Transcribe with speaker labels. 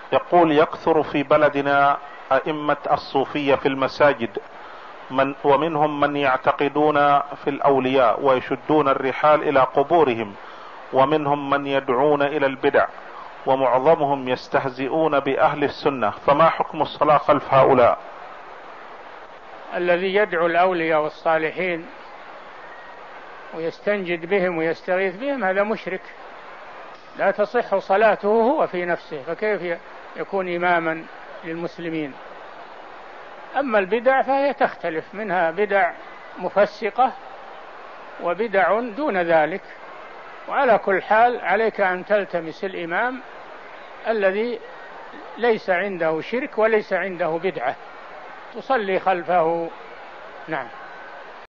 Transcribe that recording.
Speaker 1: يقول: يكثر في بلدنا أئمة الصوفية في المساجد، ومنهم من يعتقدون في الأولياء ويشدون الرحال إلى قبورهم، ومنهم من يدعون إلى البدع، ومعظمهم يستهزئون بأهل السنة، فما حكم الصلاة خلف هؤلاء؟
Speaker 2: الذي يدعو الأولياء والصالحين ويستنجد بهم ويستغيث بهم هذا مشرك، لا تصح صلاته هو في نفسه، فكيف يكون إماما للمسلمين؟ أما البدع فهي تختلف، منها بدع مفسقة وبدع دون ذلك، وعلى كل حال عليك أن تلتمس الإمام الذي ليس عنده شرك وليس عنده بدعة تصلي خلفه. نعم.